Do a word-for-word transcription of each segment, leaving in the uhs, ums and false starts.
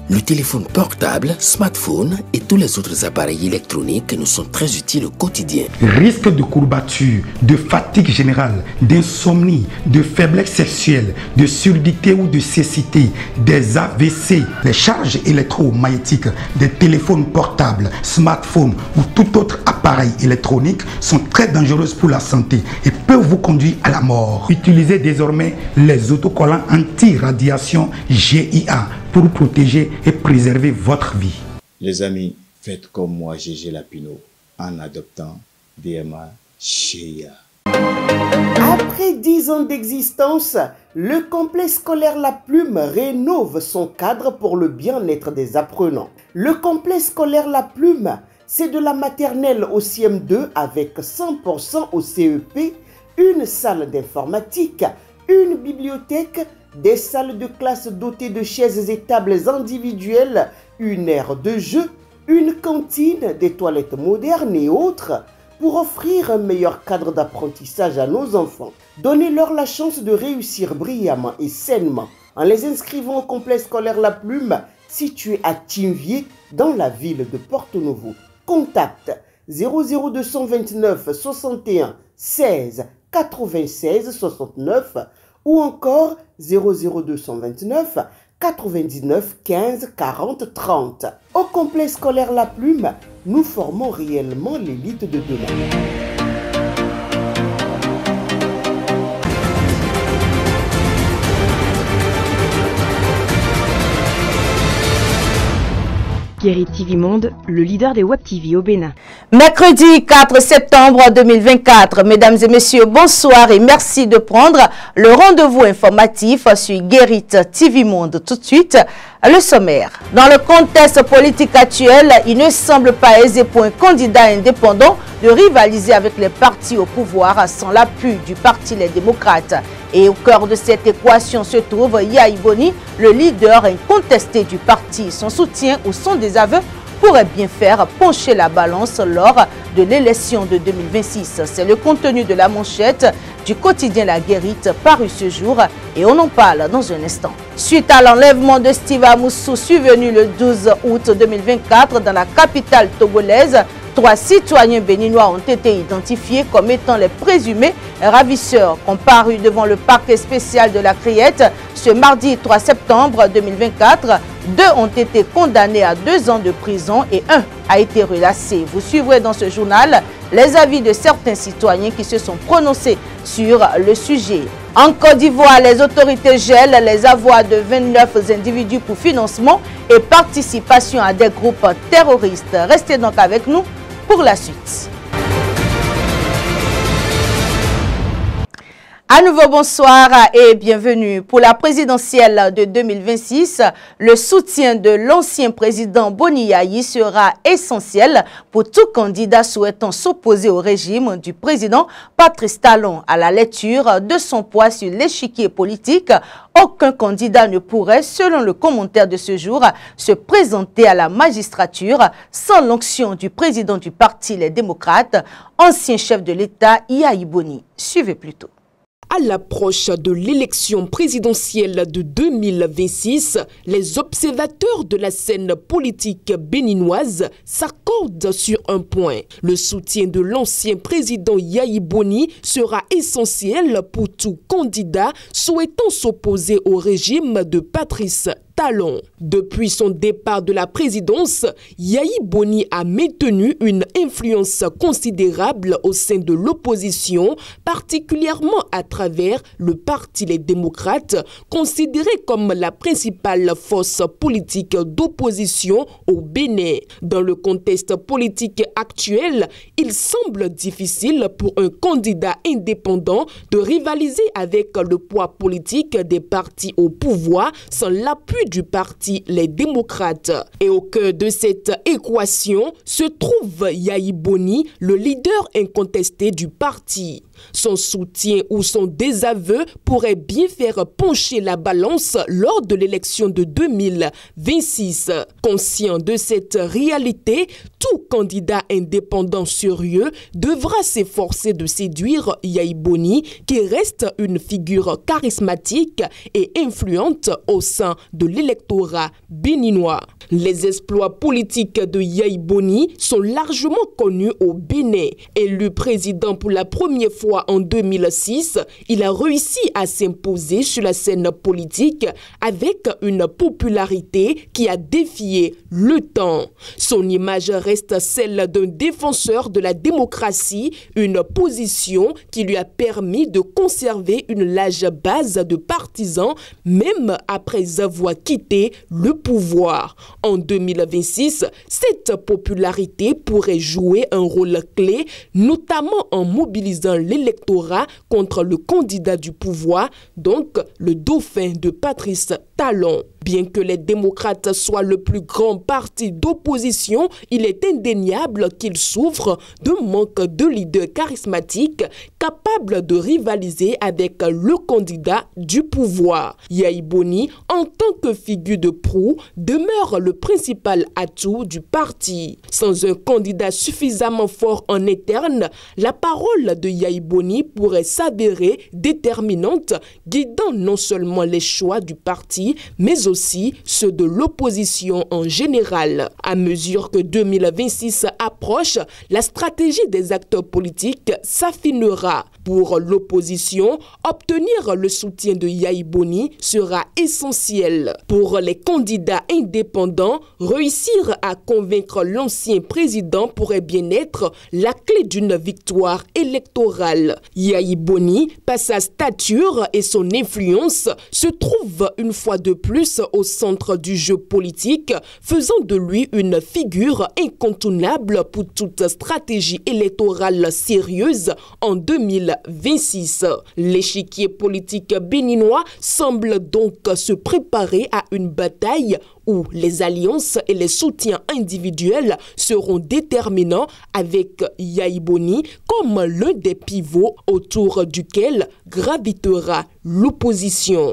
Le téléphone portable, smartphone et tous les autres appareils électroniques nous sont très utiles au quotidien. Risque de courbature, de fatigue générale, d'insomnie, de faiblesse sexuelle, de surdité ou de cécité, des A V C. Les charges électromagnétiques des téléphones portables, smartphones ou tout autre appareil électronique sont très dangereuses pour la santé et peuvent vous conduire à la mort. Utilisez désormais les autocollants anti-radiation G I A pour protéger et préserver votre vie. Les amis, faites comme moi, Gégé Lapino, en adoptant D M A G I A. Après dix ans d'existence, le complexe scolaire La Plume rénove son cadre pour le bien-être des apprenants. Le complexe scolaire La Plume, c'est de la maternelle au C M deux avec cent pour cent au C E P, une salle d'informatique, une bibliothèque, des salles de classe dotées de chaises et tables individuelles, une aire de jeu, une cantine, des toilettes modernes et autres, pour offrir un meilleur cadre d'apprentissage à nos enfants. Donnez-leur la chance de réussir brillamment et sainement en les inscrivant au complexe scolaire La Plume, situé à Tinvier, dans la ville de Porto-Novo. Contact zéro zéro deux cent vingt-neuf soixante et un seize quatre-vingt-seize soixante-neuf ou encore zéro zéro deux cent vingt-neuf quatre-vingt-dix-neuf quinze quarante trente. Au complexe scolaire La Plume, nous formons réellement l'élite de demain. Guéri T V Monde, le leader des Web T V au Bénin. Mercredi quatre septembre deux mille vingt-quatre, mesdames et messieurs, bonsoir et merci de prendre le rendez-vous informatif sur Guéri T V Monde. Tout de suite, le sommaire. Dans le contexte politique actuel, il ne semble pas aisé pour un candidat indépendant de rivaliser avec les partis au pouvoir sans l'appui du Parti Les Démocrates. Et au cœur de cette équation se trouve Yayi Boni, le leader incontesté du parti. Son soutien ou son désaveu pourrait bien faire pencher la balance lors de l'élection de deux mille vingt-six. C'est le contenu de la manchette du quotidien La Guérite paru ce jour et on en parle dans un instant. Suite à l'enlèvement de Steve Amoussou survenu le douze août deux mille vingt-quatre dans la capitale togolaise, trois citoyens béninois ont été identifiés comme étant les présumés ravisseurs. Comparus devant le parquet spécial de la Criette ce mardi trois septembre deux mille vingt-quatre, deux ont été condamnés à deux ans de prison et un a été relâché. Vous suivrez dans ce journal les avis de certains citoyens qui se sont prononcés sur le sujet. En Côte d'Ivoire, les autorités gèlent les avoirs de vingt-neuf individus pour financement et participation à des groupes terroristes. Restez donc avec nous pour la suite. À nouveau, bonsoir et bienvenue. Pour la présidentielle de deux mille vingt-six, le soutien de l'ancien président Boni Yayi sera essentiel pour tout candidat souhaitant s'opposer au régime du président Patrice Talon. À la lecture de son poids sur l'échiquier politique, aucun candidat ne pourrait, selon le commentaire de ce jour, se présenter à la magistrature sans l'onction du président du parti Les Démocrates, ancien chef de l'État Yayi Boni. Suivez plutôt. À l'approche de l'élection présidentielle de deux mille vingt-six, les observateurs de la scène politique béninoise s'accordent sur un point. Le soutien de l'ancien président Yayi Boni sera essentiel pour tout candidat souhaitant s'opposer au régime de Patrice Talon. Depuis son départ de la présidence, Yayi Boni a maintenu une influence considérable au sein de l'opposition, particulièrement à travers le Parti Les Démocrates, considéré comme la principale force politique d'opposition au Bénin. Dans le contexte politique actuel, il semble difficile pour un candidat indépendant de rivaliser avec le poids politique des partis au pouvoir sans l'appui du Parti Les Démocrates. Et au cœur de cette équation se trouve Yayi Boni, le leader incontesté du parti. Son soutien ou son désaveu pourrait bien faire pencher la balance lors de l'élection de deux mille vingt-six. Conscient de cette réalité, tout candidat indépendant sérieux devra s'efforcer de séduire Yayi Boni, qui reste une figure charismatique et influente au sein de l'électorat béninois. Les exploits politiques de Yayi Boni sont largement connus au Bénin. Élu président pour la première fois en deux mille six, il a réussi à s'imposer sur la scène politique avec une popularité qui a défié le temps. Son image reste celle d'un défenseur de la démocratie, une position qui lui a permis de conserver une large base de partisans, même après avoir quitté le pouvoir. En deux mille vingt-six, cette popularité pourrait jouer un rôle clé, notamment en mobilisant l'électorat contre le candidat du pouvoir, donc le dauphin de Patrice Talon. Bien que les démocrates soient le plus grand parti d'opposition, il est indéniable qu'ils souffrent d'un manque de leaders charismatiques capables de rivaliser avec le candidat du pouvoir. Yayi Boni, en tant que figure de proue, demeure le principal atout du parti. Sans un candidat suffisamment fort en interne, la parole de Yayi Boni pourrait s'avérer déterminante, guidant non seulement les choix du parti, mais aussi ceux de l'opposition en général. À mesure que deux mille vingt-six approche, la stratégie des acteurs politiques s'affinera. Pour l'opposition, obtenir le soutien de Yayi Boni sera essentiel. Pour les candidats indépendants, réussir à convaincre l'ancien président pourrait bien être la clé d'une victoire électorale. Yayi Boni, par sa stature et son influence, se trouve une fois de plus au centre du jeu politique, faisant de lui une figure incontournable pour toute stratégie électorale sérieuse en deux mille vingt-six. L'échiquier politique béninois semble donc se préparer à une bataille où les alliances et les soutiens individuels seront déterminants, avec Yayi Boni comme l'un des pivots autour duquel gravitera l'opposition.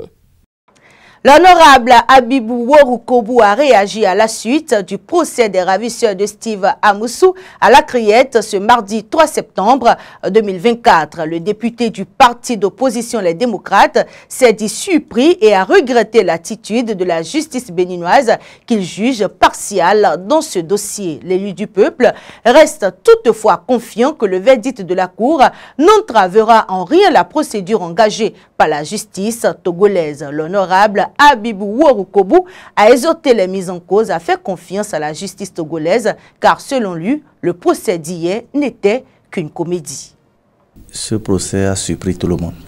L'honorable Abibou Worukobu a réagi à la suite du procès des ravisseurs de Steve Amoussou à la Criette ce mardi trois septembre deux mille vingt-quatre. Le député du parti d'opposition Les Démocrates s'est dit surpris et a regretté l'attitude de la justice béninoise qu'il juge partiale dans ce dossier. L'élu du peuple reste toutefois confiant que le verdict de la Cour n'entravera en rien la procédure engagée par la justice togolaise. L'honorable Abibou Worukobu a exhorté les mises en cause à faire confiance à la justice togolaise, car selon lui, le procès d'hier n'était qu'une comédie. Ce procès a surpris tout le monde.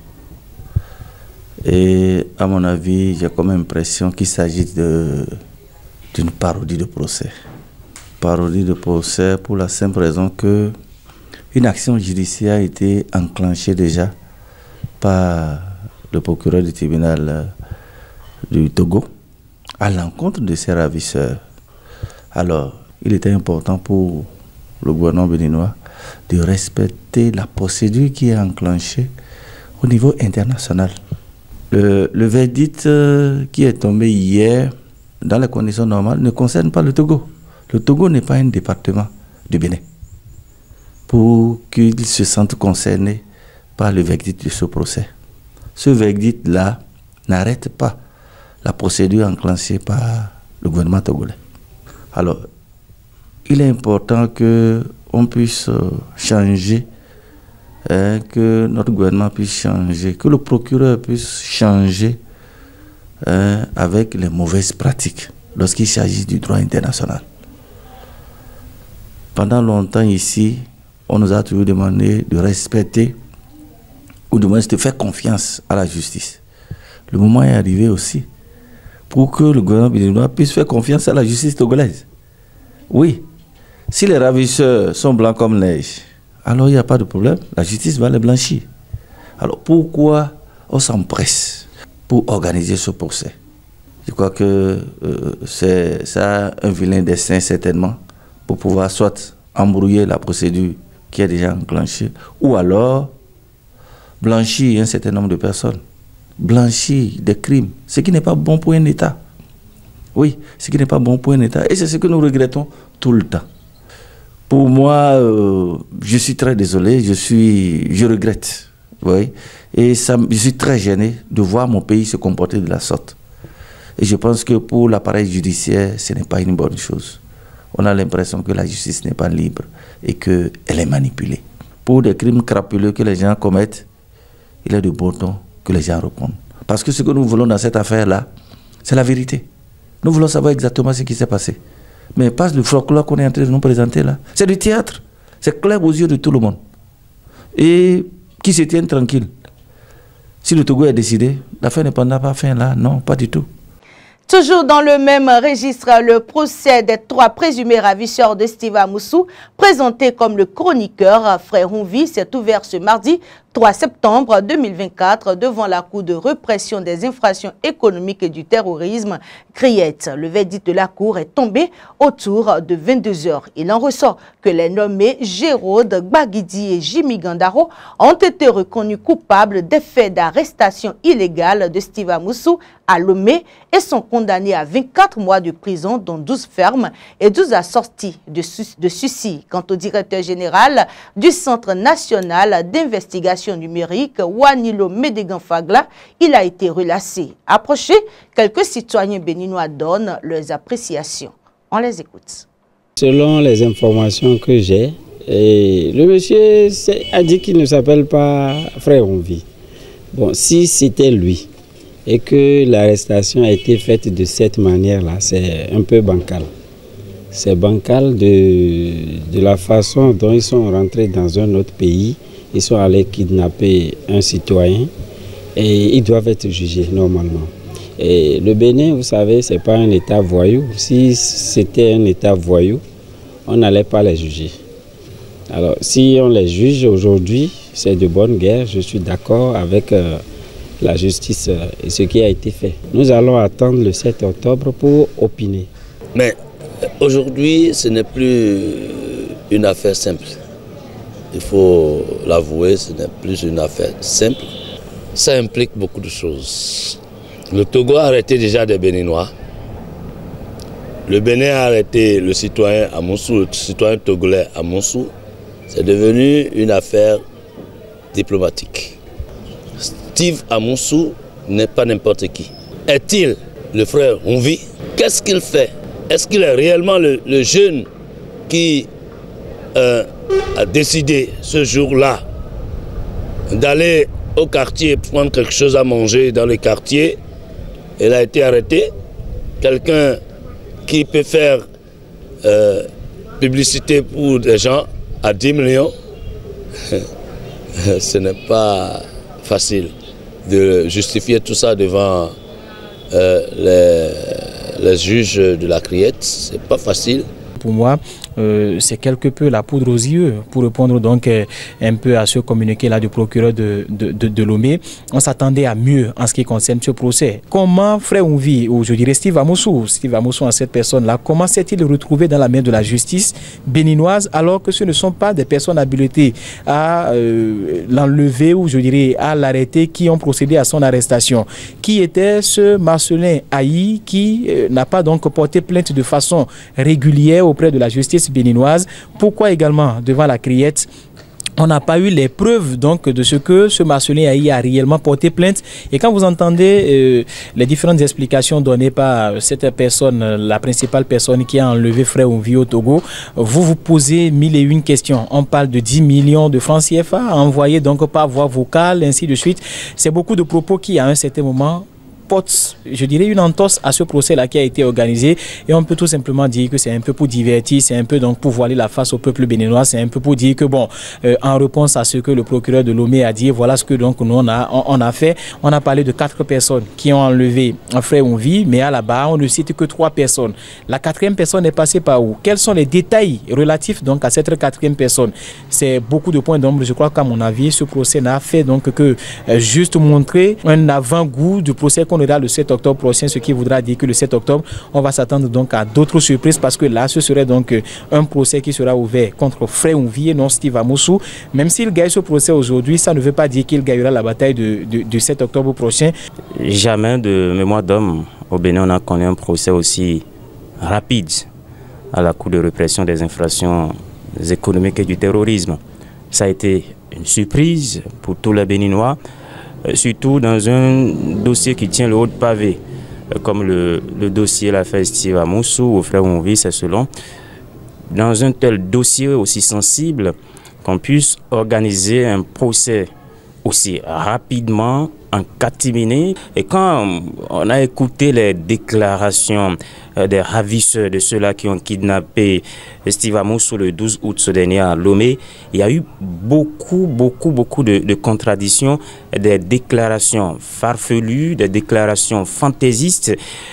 Et à mon avis, j'ai comme impression qu'il s'agit d'une parodie de procès. Parodie de procès pour la simple raison que une action judiciaire a été enclenchée déjà par le procureur du tribunal du Togo à l'encontre de ses ravisseurs. Alors, il était important pour le gouvernement béninois de respecter la procédure qui est enclenchée au niveau international. Le, le verdict euh, qui est tombé hier, dans les conditions normales, ne concerne pas le Togo. Le Togo n'est pas un département du Bénin. Pour qu'il se sente concerné par le verdict de ce procès. Ce verdict-là n'arrête pas la procédure enclenchée par le gouvernement togolais. Alors, il est important qu'on puisse changer, hein, que notre gouvernement puisse changer, que le procureur puisse changer hein, avec les mauvaises pratiques lorsqu'il s'agit du droit international. Pendant longtemps ici, on nous a toujours demandé de respecter ou du moins de faire confiance à la justice. Le moment est arrivé aussi pour que le gouvernement béninois puisse faire confiance à la justice togolaise. Oui, si les ravisseurs sont blancs comme neige, alors il n'y a pas de problème, la justice va les blanchir. Alors pourquoi on s'empresse pour organiser ce procès? Je crois que euh, c'est ça un vilain dessein certainement pour pouvoir soit embrouiller la procédure qui est déjà enclenchée ou alors blanchir un certain nombre de personnes, blanchir des crimes, ce qui n'est pas bon pour un État. Oui, ce qui n'est pas bon pour un État. Et c'est ce que nous regrettons tout le temps. Pour moi, euh, je suis très désolé, je suis, je regrette. Oui, et ça, je suis très gêné de voir mon pays se comporter de la sorte. Et je pense que pour l'appareil judiciaire, ce n'est pas une bonne chose. On a l'impression que la justice n'est pas libre et qu'elle est manipulée. Pour des crimes crapuleux que les gens commettent, il est de bon ton que les gens répondent. Parce que ce que nous voulons dans cette affaire-là, c'est la vérité. Nous voulons savoir exactement ce qui s'est passé. Mais pas le folklore qu'on est en train de nous présenter là. C'est du théâtre. C'est clair aux yeux de tout le monde. Et qui se tiennent tranquilles. Si le Togo est décidé, l'affaire n'est pas fin là. Non, pas du tout. Toujours dans le même registre, le procès des trois présumés ravisseurs de Steve Amoussou, présenté comme le chroniqueur Frère Honvi, s'est ouvert ce mardi trois septembre deux mille vingt-quatre devant la Cour de répression des infractions économiques et du terrorisme, Criette. Le verdict de la Cour est tombé autour de vingt-deux heures. Il en ressort que les nommés Géraude Gbagidi et Jimmy Gandaro ont été reconnus coupables des faits d'arrestation illégale de Steve Amoussou à Lomé et sont condamnés à vingt-quatre mois de prison, dont douze fermes et douze assortis de, de sursis. Quant au directeur général du Centre national d'investigation numérique, Wanilo Médégan Fagla, il a été relâché. Approché, quelques citoyens béninois donnent leurs appréciations. On les écoute. Selon les informations que j'ai, le monsieur a dit qu'il ne s'appelle pas Frère Honvi. Bon, si c'était lui et que l'arrestation a été faite de cette manière-là, c'est un peu bancal. C'est bancal de, de la façon dont ils sont rentrés dans un autre pays. Ils sont allés kidnapper un citoyen et ils doivent être jugés normalement. Et le Bénin, vous savez, ce n'est pas un État voyou. Si c'était un État voyou, on n'allait pas les juger. Alors, si on les juge aujourd'hui, c'est de bonne guerre. Je suis d'accord avec euh, la justice euh, et ce qui a été fait. Nous allons attendre le sept octobre pour opiner. Mais aujourd'hui, ce n'est plus une affaire simple. Il faut l'avouer, ce n'est plus une affaire simple. Ça implique beaucoup de choses. Le Togo a arrêté déjà des Béninois. Le Bénin a arrêté le citoyen Amoussou, le citoyen togolais Amoussou. C'est devenu une affaire diplomatique. Steve Amoussou n'est pas n'importe qui. Est-il le frère Honvi? Qu'est-ce qu'il fait? Est-ce qu'il est réellement le, le jeune qui euh, a décidé ce jour-là d'aller au quartier prendre quelque chose à manger dans le quartier? Il a été arrêté. Quelqu'un qui peut faire euh, publicité pour des gens à dix millions, ce n'est pas facile de justifier tout ça devant euh, les, les juges de la Criette. C'est pas facile. Pour moi, euh, c'est quelque peu la poudre aux yeux pour répondre donc euh, un peu à ce communiqué-là du procureur de, de, de, de Lomé. On s'attendait à mieux en ce qui concerne ce procès. Comment Frère Honvi, ou je dirais Steve Amoussou, Steve Amoussou en cette personne-là, comment s'est-il retrouvé dans la main de la justice béninoise alors que ce ne sont pas des personnes habilitées à euh, l'enlever ou je dirais à l'arrêter qui ont procédé à son arrestation? Qui était ce Marcelin Haï qui euh, n'a pas donc porté plainte de façon régulière auprès de la justice béninoise? Pourquoi également devant la Criette on n'a pas eu les preuves donc de ce que ce Marcelin Haï a réellement porté plainte? Et quand vous entendez euh, les différentes explications données par cette personne, la principale personne qui a enlevé Frère Honvi au Togo, vous vous posez mille et une questions. On parle de dix millions de francs C F A envoyés donc par voie vocale, ainsi de suite. C'est beaucoup de propos qui à un certain moment porte, je dirais, une entorse à ce procès-là qui a été organisé. Et on peut tout simplement dire que c'est un peu pour divertir, c'est un peu donc pour voiler la face au peuple béninois, c'est un peu pour dire que bon, euh, en réponse à ce que le procureur de Lomé a dit, voilà ce que donc nous on a, on, on a fait. On a parlé de quatre personnes qui ont enlevé un Frère Honvi, mais à la barre, on ne cite que trois personnes. La quatrième personne est passée par où? Quels sont les détails relatifs donc à cette quatrième personne? C'est beaucoup de points d'ombre. Je crois qu'à mon avis, ce procès n'a fait donc que euh, juste montrer un avant-goût du procès qu'on aura le sept octobre prochain, ce qui voudra dire que le sept octobre, on va s'attendre donc à d'autres surprises parce que là, ce serait donc un procès qui sera ouvert contre Frère Honvi et non Steve Amoussou. Même s'il gagne ce procès aujourd'hui, ça ne veut pas dire qu'il gagnera la bataille de, de, du sept octobre prochain. Jamais de mémoire d'homme au Bénin, on a connu un procès aussi rapide à la Cour de répression des infractions économiques et du terrorisme. Ça a été une surprise pour tous les Béninois, surtout dans un dossier qui tient le haut de pavé. comme le, le dossier l'affaire Steve Amoussou ou frère Onvi, c'est selon. Dans un tel dossier aussi sensible, qu'on puisse organiser un procès aussi rapidement, en catimini. Et quand on a écouté les déclarations des ravisseurs, de ceux-là qui ont kidnappé Steve Amoussou le douze août dernier à Lomé, il y a eu beaucoup, beaucoup, beaucoup de, de contradictions, des déclarations farfelues, des déclarations fantaisistes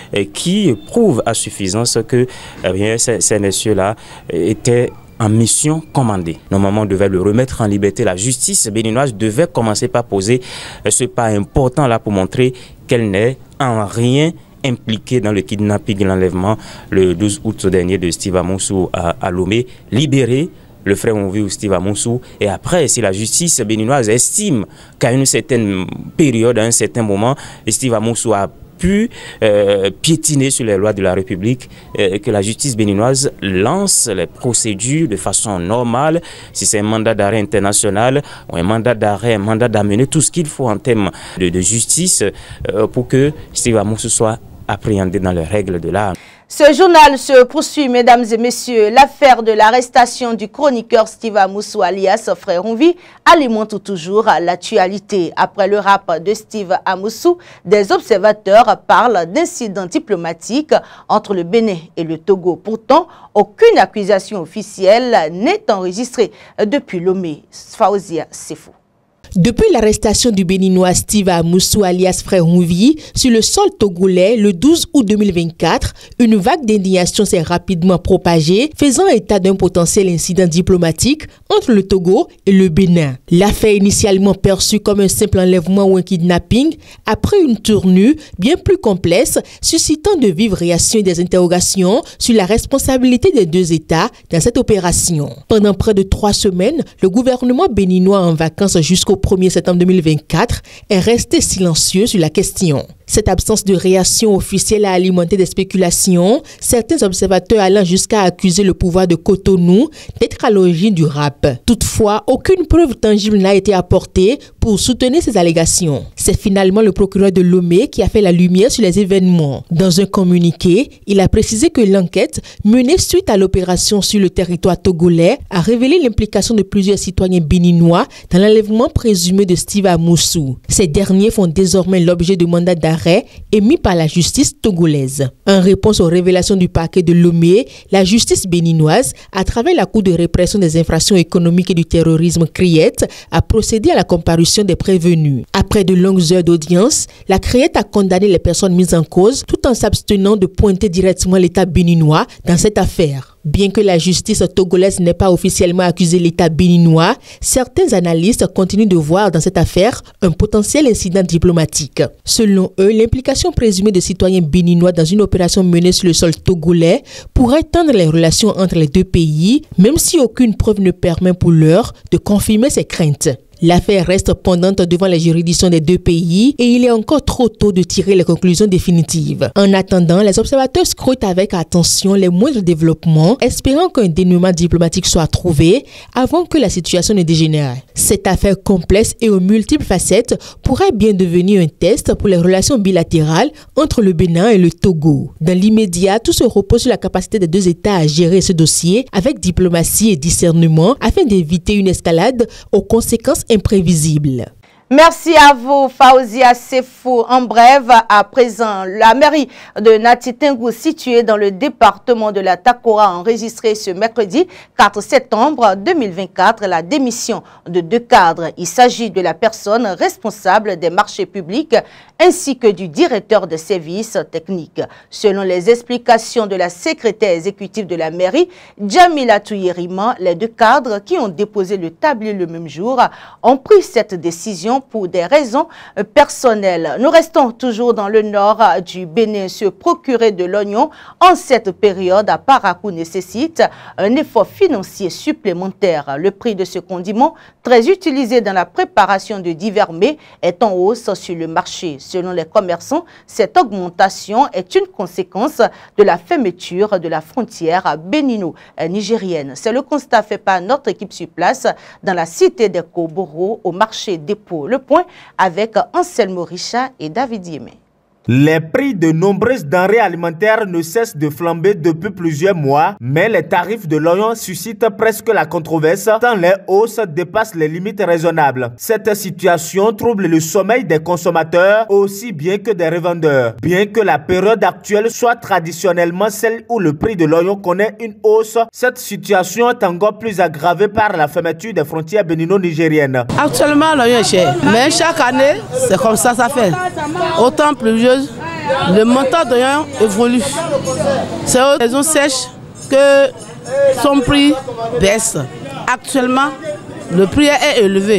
qui prouvent à suffisance que eh bien, ces, ces messieurs-là étaient en mission commandée. Normalement, on devait le remettre en liberté. La justice béninoise devait commencer par poser ce pas important là pour montrer qu'elle n'est en rien impliquée dans le kidnapping et l'enlèvement le douze août dernier de Steve Amoussou à, à Lomé, libérer le frère Onvi ou Steve Amoussou. Et après, si la justice béninoise estime qu'à une certaine période, à un certain moment, Steve Amoussou a pu euh, piétiner sur les lois de la République, euh, que la justice béninoise lance les procédures de façon normale, si c'est un mandat d'arrêt international ou un mandat d'arrêt, un mandat d'amener, tout ce qu'il faut en termes de, de justice euh, pour que Steve Amoussou soit appréhendé dans les règles de l'art. Ce journal se poursuit, mesdames et messieurs. L'affaire de l'arrestation du chroniqueur Steve Amoussou alias Frère Onvi alimente toujours l'actualité. Après le rap de Steve Amoussou, des observateurs parlent d'incidents diplomatiques entre le Bénin et le Togo. Pourtant, aucune accusation officielle n'est enregistrée depuis Lomé. Faouzia Sefou. Depuis l'arrestation du Béninois Steve Amoussou alias Frère Onvi sur le sol togolais le douze août deux mille vingt-quatre, une vague d'indignation s'est rapidement propagée, faisant état d'un potentiel incident diplomatique entre le Togo et le Bénin. L'affaire initialement perçue comme un simple enlèvement ou un kidnapping a pris une tournure bien plus complexe, suscitant de vives réactions et des interrogations sur la responsabilité des deux États dans cette opération. Pendant près de trois semaines, le gouvernement béninois en vacances jusqu'au premier septembre deux mille vingt-quatre est resté silencieux sur la question. Cette absence de réaction officielle a alimenté des spéculations, certains observateurs allant jusqu'à accuser le pouvoir de Cotonou d'être à l'origine du rap. Toutefois, aucune preuve tangible n'a été apportée pour soutenir ces allégations. C'est finalement le procureur de Lomé qui a fait la lumière sur les événements. Dans un communiqué, il a précisé que l'enquête menée suite à l'opération sur le territoire togolais a révélé l'implication de plusieurs citoyens béninois dans l'enlèvement présumé de Steve Amoussou. Ces derniers font désormais l'objet de mandats d'arrêt émis par la justice togolaise. En réponse aux révélations du parquet de Lomé, la justice béninoise, à travers la Cour de répression des infractions économiques et du terrorisme C R I E T, a procédé à la comparution des prévenus. Après de longues heures d'audience, la C R I E T a condamné les personnes mises en cause tout en s'abstenant de pointer directement l'État béninois dans cette affaire. Bien que la justice togolaise n'ait pas officiellement accusé l'État béninois, certains analystes continuent de voir dans cette affaire un potentiel incident diplomatique. Selon eux, l'implication présumée de citoyens béninois dans une opération menée sur le sol togolais pourrait tendre les relations entre les deux pays, même si aucune preuve ne permet pour l'heure de confirmer ces craintes. L'affaire reste pendante devant les juridictions des deux pays et il est encore trop tôt de tirer les conclusions définitives. En attendant, les observateurs scrutent avec attention les moindres développements, espérant qu'un dénouement diplomatique soit trouvé avant que la situation ne dégénère. Cette affaire complexe et aux multiples facettes pourrait bien devenir un test pour les relations bilatérales entre le Bénin et le Togo. Dans l'immédiat, tout se repose sur la capacité des deux États à gérer ce dossier avec diplomatie et discernement afin d'éviter une escalade aux conséquences imprévisible. Merci à vous, Faouzia Sefou. En bref, à présent, la mairie de Natitingou, située dans le département de la Takora, a enregistré ce mercredi quatre septembre deux mille vingt-quatre la démission de deux cadres. Il s'agit de la personne responsable des marchés publics ainsi que du directeur de services techniques. Selon les explications de la secrétaire exécutive de la mairie, Djamila Touyerima, les deux cadres qui ont déposé le tablier le même jour ont pris cette décision pour des raisons personnelles. Nous restons toujours dans le nord du Bénin. Se procurer de l'oignon en cette période à Parakou nécessite un effort financier supplémentaire. Le prix de ce condiment, très utilisé dans la préparation de divers mets, est en hausse sur le marché. Selon les commerçants, cette augmentation est une conséquence de la fermeture de la frontière bénino-nigérienne. C'est le constat fait par notre équipe sur place dans la cité des Koboro au marché dépôt. Le point avec Anselmo Richa et David Yémé. Les prix de nombreuses denrées alimentaires ne cessent de flamber depuis plusieurs mois, mais les tarifs de l'oignon suscitent presque la controverse tant les hausses dépassent les limites raisonnables. Cette situation trouble le sommeil des consommateurs aussi bien que des revendeurs. Bien que la période actuelle soit traditionnellement celle où le prix de l'oignon connaît une hausse, cette situation est encore plus aggravée par la fermeture des frontières bénino-nigériennes. Actuellement, l'oignon est cher, mais chaque année, c'est comme ça, ça fait. Autant pluvieuse, le montant d'oignon évolue. C'est aux saisons sèches que son prix baisse. Actuellement, le prix est élevé.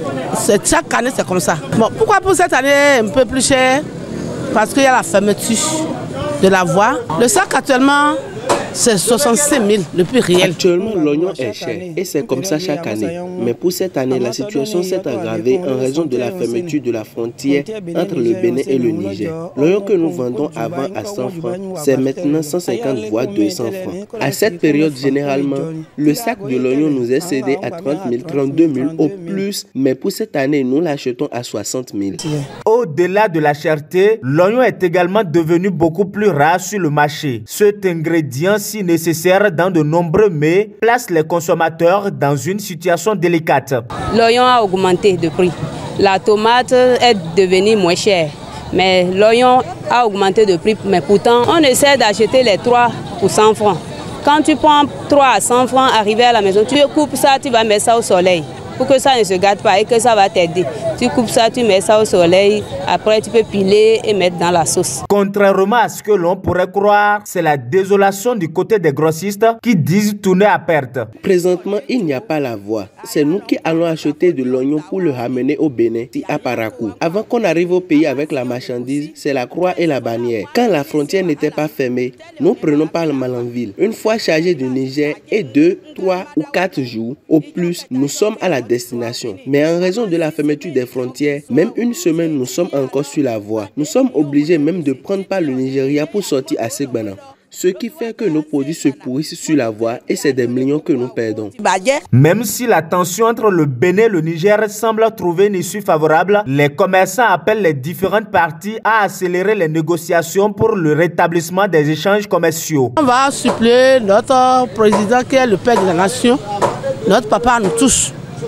Chaque année, c'est comme ça. Bon, pourquoi pour cette année un peu plus cher? Parce qu'il y a la fermeture de la voie. Le sac actuellement, c'est soixante-six mille, le prix réel. Actuellement, l'oignon est cher et c'est comme ça chaque année. Mais pour cette année, la situation s'est aggravée en raison de la fermeture de la frontière entre le Bénin et le Niger. L'oignon que nous vendons avant à cent francs, c'est maintenant cent cinquante voire deux cents francs. À cette période, généralement, le sac de l'oignon nous est cédé à trente mille, trente-deux mille au plus, mais pour cette année, nous l'achetons à soixante mille. Au-delà de la cherté, l'oignon est également devenu beaucoup plus rare sur le marché. Cet ingrédient si nécessaire dans de nombreux mets place les consommateurs dans une situation délicate. L'oignon a augmenté de prix. La tomate est devenue moins chère, mais l'oignon a augmenté de prix. Mais pourtant, on essaie d'acheter les trois pour cent francs. Quand tu prends trois à cent francs, arrivé à la maison, tu coupes ça, tu vas mettre ça au soleil pour que ça ne se gâte pas et que ça va t'aider. Tu coupes ça, tu mets ça au soleil, après tu peux piler et mettre dans la sauce. Contrairement à ce que l'on pourrait croire, c'est la désolation du côté des grossistes qui disent tourner à perte. Présentement, il n'y a pas la voie. C'est nous qui allons acheter de l'oignon pour le ramener au Bénin, à Parakou. Avant qu'on arrive au pays avec la marchandise, c'est la croix et la bannière. Quand la frontière n'était pas fermée, nous prenons par le Malanville. Une fois chargé du Niger et deux, trois ou quatre jours, au plus, nous sommes à la destination. Mais en raison de la fermeture des frontières, même une semaine, nous sommes encore sur la voie. Nous sommes obligés même de prendre par le Nigeria pour sortir à Segbana. Ce qui fait que nos produits se pourrissent sur la voie et c'est des millions que nous perdons. Même si la tension entre le Bénin et le Niger semble trouver une issue favorable, les commerçants appellent les différentes parties à accélérer les négociations pour le rétablissement des échanges commerciaux. On va suppléer notre président qui est le père de la nation, notre papa à nous tous,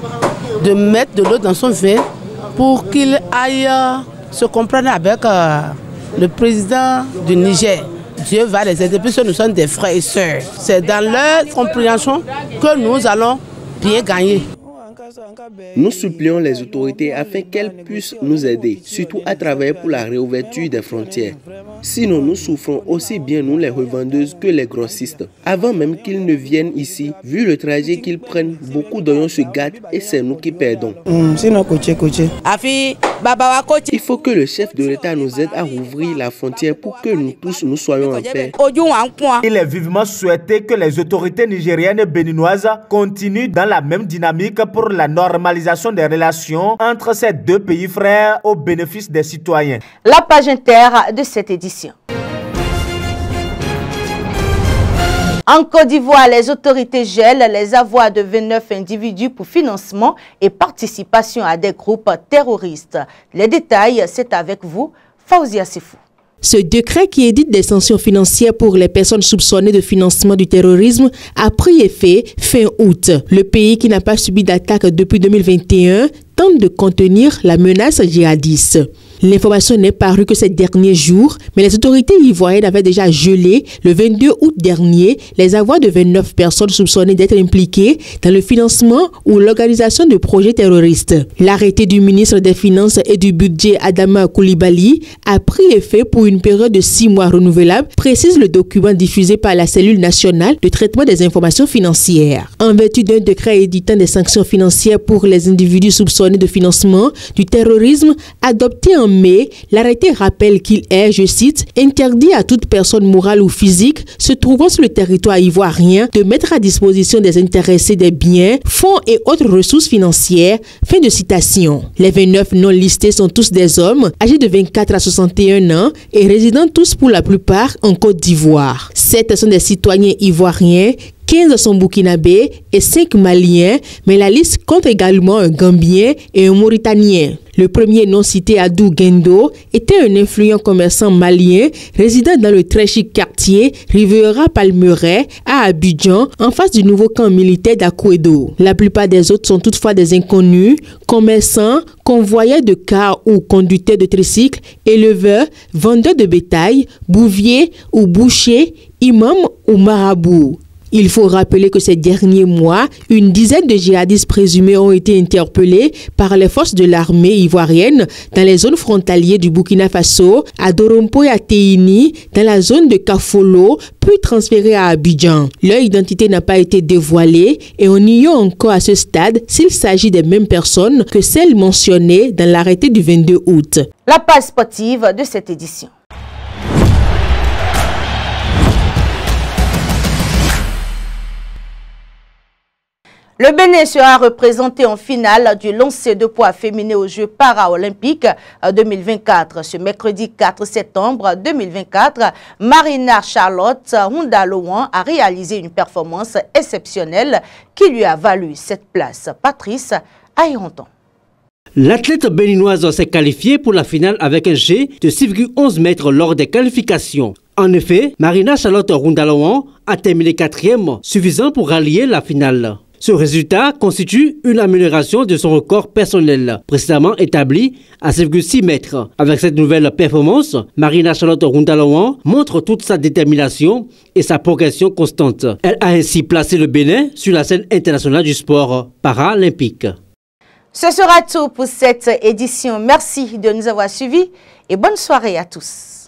de mettre de l'eau dans son vin pour qu'il aille se comprendre avec euh, le président du Niger. Dieu va les aider puisque nous sommes des frères et sœurs. C'est dans leur compréhension que nous allons bien gagner. Nous supplions les autorités afin qu'elles puissent nous aider, surtout à travailler pour la réouverture des frontières. Sinon, nous souffrons aussi bien nous les revendeuses que les grossistes. Avant même qu'ils ne viennent ici, vu le trajet qu'ils prennent, beaucoup d'oignons se gâtent et c'est nous qui perdons. Il faut que le chef de l'État nous aide à rouvrir la frontière pour que nous tous nous soyons en paix. Il est vivement souhaité que les autorités nigériennes et béninoises continuent dans la même dynamique pour la normalisation des relations entre ces deux pays frères au bénéfice des citoyens. La page inter de cette édition. En Côte d'Ivoire, les autorités gèlent les avoirs de vingt-neuf individus pour financement et participation à des groupes terroristes. Les détails, c'est avec vous, Faouzia Sifou. Ce décret qui édite des sanctions financières pour les personnes soupçonnées de financement du terrorisme a pris effet fin août. Le pays qui n'a pas subi d'attaque depuis deux mille vingt et un tente de contenir la menace djihadiste. L'information n'est parue que ces derniers jours, mais les autorités ivoiriennes avaient déjà gelé le vingt-deux août dernier les avoirs de vingt-neuf personnes soupçonnées d'être impliquées dans le financement ou l'organisation de projets terroristes. L'arrêté du ministre des Finances et du Budget Adama Koulibaly a pris effet pour une période de six mois renouvelable, précise le document diffusé par la cellule nationale de traitement des informations financières. En vertu d'un décret éditant des sanctions financières pour les individus soupçonnés de financement du terrorisme adopté en mai, l'arrêté rappelle qu'il est, je cite, interdit à toute personne morale ou physique se trouvant sur le territoire ivoirien de mettre à disposition des intéressés des biens, fonds et autres ressources financières. Fin de citation. Les vingt-neuf non listés sont tous des hommes âgés de vingt-quatre à soixante et un ans et résidant tous pour la plupart en Côte d'Ivoire. Sept sont des citoyens ivoiriens, quinze sont burkinabés et cinq maliens, mais la liste compte également un Gambien et un Mauritanien. Le premier non cité, Adou Gendo, était un influent commerçant malien résidant dans le très chic quartier Rivera Palmeraie à Abidjan, en face du nouveau camp militaire d'Akouedo. La plupart des autres sont toutefois des inconnus, commerçants, convoyeurs de cars ou conducteurs de tricycles, éleveurs, vendeurs de bétail, bouviers ou bouchers, imams ou marabouts. Il faut rappeler que ces derniers mois, une dizaine de djihadistes présumés ont été interpellés par les forces de l'armée ivoirienne dans les zones frontalières du Burkina Faso, à Dorompo et à Teini, dans la zone de Kafolo, puis transférés à Abidjan. Leur identité n'a pas été dévoilée et on ignore encore à ce stade s'il s'agit des mêmes personnes que celles mentionnées dans l'arrêté du vingt-deux août. La page sportive de cette édition. Le Bénin sera représenté en finale du lancer de poids féminin aux Jeux paralympiques deux mille vingt-quatre. Ce mercredi quatre septembre deux mille vingt-quatre, Marina Charlotte Hundaloan a réalisé une performance exceptionnelle qui lui a valu cette place. Patrice Aéronton. L'athlète béninoise s'est qualifiée pour la finale avec un G de six virgule onze mètres lors des qualifications. En effet, Marina Charlotte Hundaloan a terminé quatrième, suffisant pour rallier la finale. Ce résultat constitue une amélioration de son record personnel, précédemment établi à sept virgule six mètres. Avec cette nouvelle performance, Marina Charlotte Hundaloan montre toute sa détermination et sa progression constante. Elle a ainsi placé le Bénin sur la scène internationale du sport paralympique. Ce sera tout pour cette édition. Merci de nous avoir suivis et bonne soirée à tous.